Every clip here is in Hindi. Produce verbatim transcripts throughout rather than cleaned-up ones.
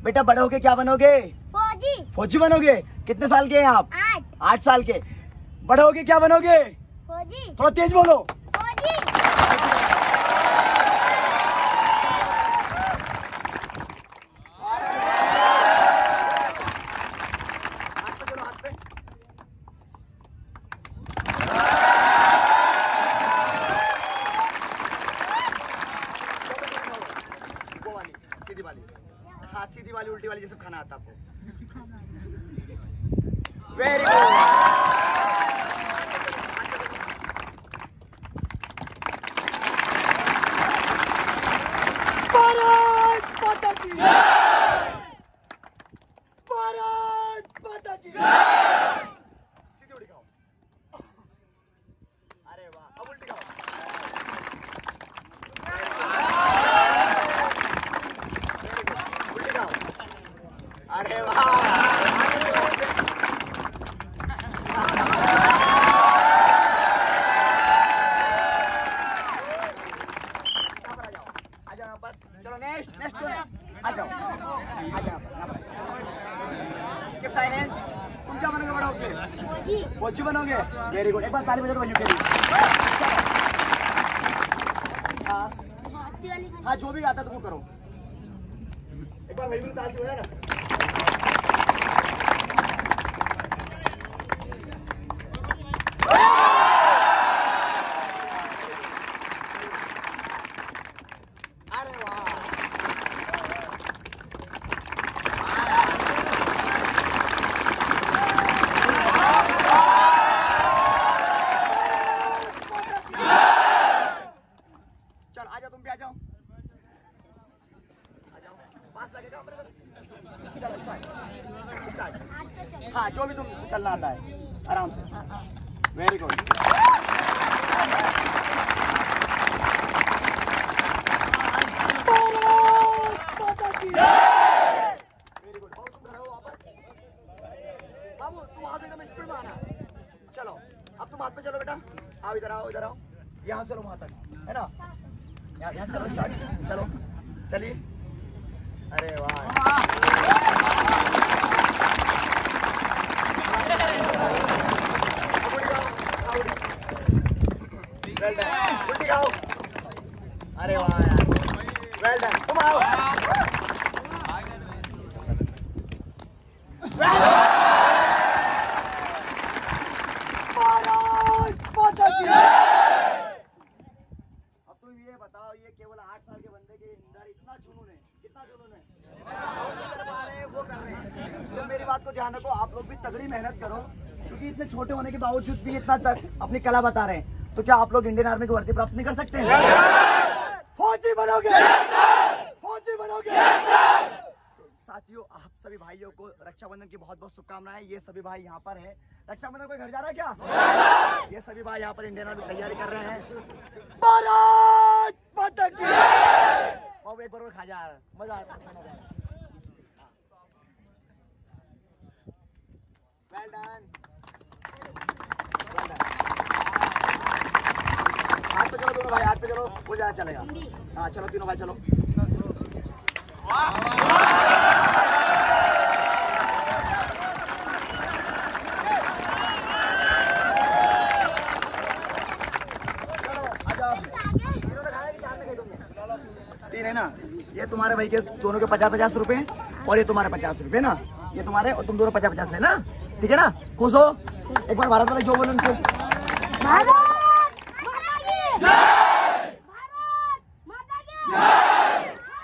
बेटा बड़े होके क्या बनोगे? फौजी। फौजी बनोगे? कितने साल के हैं आप? आठ। आठ साल के। बड़े होके क्या बनोगे? फौजी। थोड़ा तेज बोलो। फौजी। सीधी वाली, हाँ सीधी वाली उल्टी वाली, जैसे खाना आता आपको। Very good. भारत माता की जय। भारत माता की जय। सीधी उल्टी खाओ। अरे वाह, अब उल्टी खाओ। अरे वाह, आ जाओ यहाँ पर। चलो नेक्स्ट नेक्स्ट आ जाओ, आ जाओ साइलेंस। तुम क्या बनोगे बड़ा होके? फौजी। फौजी बनोगे? Very good. एक बार ताली बजा दो बच्चों के लिए। हाँ हाँ, जो भी आता तुमको करो। एक बार वही ताली बजा ना। चल आ जाओ, तुम भी आ जाओ, आ जाओ, पास लगेगा। चलो स्टार्ट स्टार्ट। हाँ, जो भी तुम चलना आता है आराम से। Very good. Very good. तुम खड़े हो वापस। बाबू तुम वहां से एकदम स्पीड में आना। चलो अब तुम हाथ पे चलो बेटा। आओ इधर आओ, इधर आओ, यहाँ चलो वहां तक, है ना? यहाँ यहाँ चलो, स्टार्ट। चलो चलिए। अरे वाह, वेल डन। उल्टी खाओ। अरे वाह यार, वेल डन। तुम आओ। ये बताओ, ये केवल आठ साल के बंदे के अंदर इतना जुनून है, कितना जुनून है। अरे वो कर रहे हैं। तो मेरी बात को ध्यान रखो, आप लोग भी तगड़ी मेहनत करो, क्योंकि इतने छोटे होने के बावजूद भी इतना तक अपनी कला बता रहे हैं। तो क्या आप लोग इंडियन आर्मी की भर्ती प्राप्त नहीं कर सकते हैं? फौजी बनोगे? फौजी बनोगे? साथियों, आप सभी भाइयों को रक्षाबंधन की बहुत बहुत शुभकामनाएं। ये सभी भाई यहाँ पर है। रक्षाबंधन कोई घर जा रहा है क्या? ये सभी भाई यहाँ पर इंडियन आर्मी तैयारी कर रहे हैं। भारत माता की जय। और एक बार और खा जा, मजा आता है। Well done, well done. हाथ पे चलो दोनों भाई, हाथ पे चलो, वो ज्यादा चलेगा। हाँ चलो तीनों भाई चलो। तीन है ना? ये तुम्हारे भाई के दोनों के पचास पचास रुपए और ये तुम्हारे पचास रुपए ना। ये तुम्हारे और तुम दोनों पचास पचास लेना, ठीक है ना? खुश हो? एक बार भारत वाले जो बोलो उनसे। भारत माता की जय। भारत माता की जय।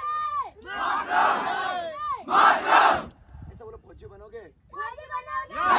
ऐसा बोलो, फौजी बनोगे? फौजी बनोगे?